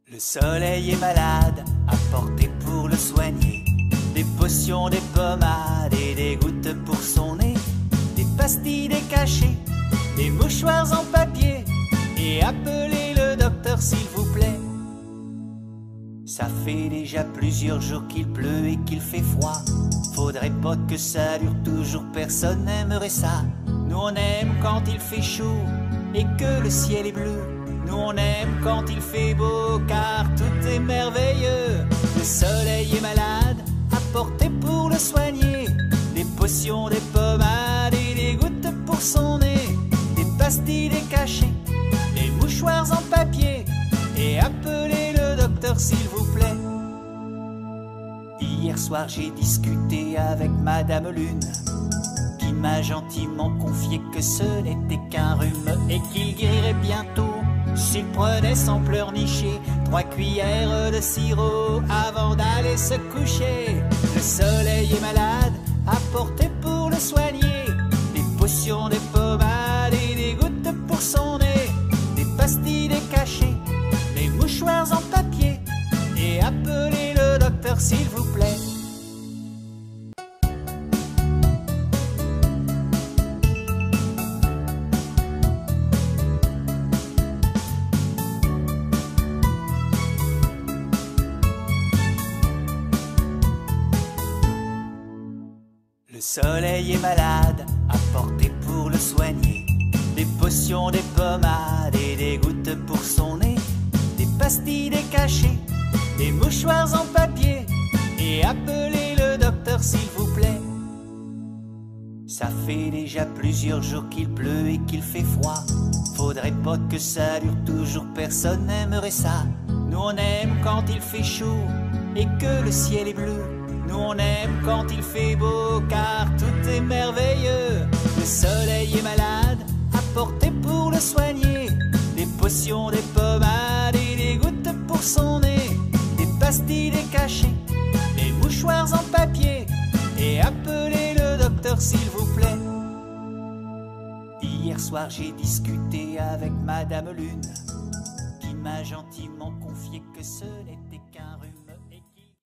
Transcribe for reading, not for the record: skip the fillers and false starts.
Le soleil est malade, apportez pour le soigner des potions, des pommades et des gouttes pour son nez, des pastilles, des cachets, des mouchoirs en papier, et appelez le docteur s'il vous plaît. Ça fait déjà plusieurs jours qu'il pleut et qu'il fait froid. Faudrait pas que ça dure toujours, personne n'aimerait ça. Nous on aime quand il fait chaud et que le ciel est bleu. Nous on aime quand il fait beau car tout est merveilleux. Le soleil est malade, apportez pour le soigner des potions, des pommades et des gouttes pour son nez, des pastilles, des cachets, des mouchoirs en papier, et appelez le docteur s'il vous plaît. Hier soir j'ai discuté avec Madame Lune, qui m'a gentiment confié que ce n'était qu'un rhume et qu'il guérirait bientôt s'il prenait sans pleurnicher 3 cuillères de sirop avant d'aller se coucher. Le soleil est malade, apportez pour le soigner des potions, des pommades et des gouttes pour son nez, des pastilles, des cachets, des mouchoirs en papier, et appelez le docteur s'il vous plaît. Le soleil est malade, apportez pour le soigner des potions, des pommades et des gouttes pour son nez, des pastilles, des cachets, des mouchoirs en papier, et appelez le docteur s'il vous plaît. Ça fait déjà plusieurs jours qu'il pleut et qu'il fait froid. Faudrait pas que ça dure toujours, personne n'aimerait ça. Nous on aime quand il fait chaud et que le ciel est bleu. Nous on aime quand il fait beau car tout est merveilleux. Le soleil est malade, apportez pour le soigner des potions, des pommades et des gouttes pour son nez, des pastilles, des cachets, des mouchoirs en papier, et appelez le docteur s'il vous plaît. Hier soir j'ai discuté avec Madame Lune, qui m'a gentiment confié que ce n'était